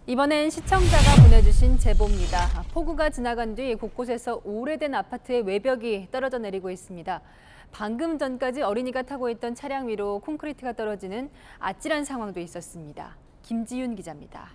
이번엔 시청자가 보내주신 제보입니다. 폭우가 지나간 뒤 곳곳에서 오래된 아파트의 외벽이 떨어져 내리고 있습니다. 방금 전까지 어린이가 타고 있던 차량 위로 콘크리트가 떨어지는 아찔한 상황도 있었습니다. 김지윤 기자입니다.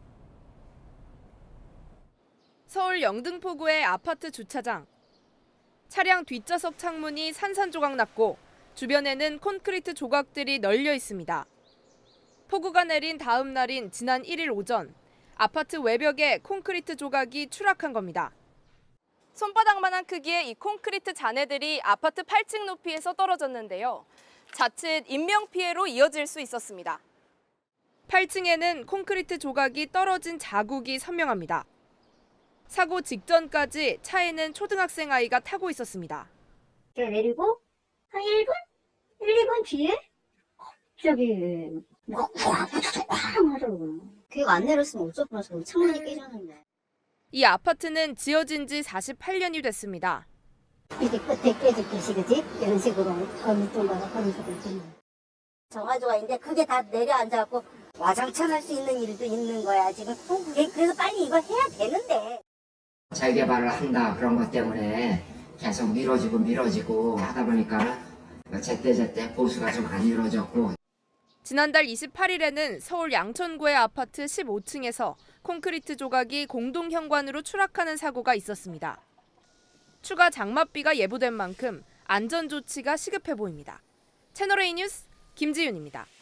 서울 영등포구의 아파트 주차장. 차량 뒷좌석 창문이 산산조각 났고 주변에는 콘크리트 조각들이 널려 있습니다. 폭우가 내린 다음 날인 지난 1일 오전, 아파트 외벽에 콘크리트 조각이 추락한 겁니다. 손바닥만한 크기의 이 콘크리트 잔해들이 아파트 8층 높이에서 떨어졌는데요. 자칫 인명피해로 이어질 수 있었습니다. 8층에는 콘크리트 조각이 떨어진 자국이 선명합니다. 사고 직전까지 차에는 초등학생 아이가 타고 있었습니다. 내리고 한 1분? 1, 2분 뒤에 갑자기 막 하더라고요. 걔가 안 내렸으면 어쩔 뻔했어. 창문이 깨졌는데. 이 아파트는 지어진 지 48년이 됐습니다. 이렇게 끝에 깨졌듯이 그지? 이런 식으로 어느 정도가 하는 식으로 있는. 정화조가 있는데 그게 다 내려앉아갖고 와장창 할 수 있는 일도 있는 거야 지금. 그래서 빨리 이걸 해야 되는데. 재개발을 한다 그런 것 때문에 계속 미뤄지고 하다 보니까 제때 보수가 좀 안 이루어졌고. 지난달 28일에는 서울 양천구의 아파트 15층에서 콘크리트 조각이 공동 현관으로 추락하는 사고가 있었습니다. 추가 장맛비가 예보된 만큼 안전 조치가 시급해 보입니다. 채널A 뉴스 김지윤입니다.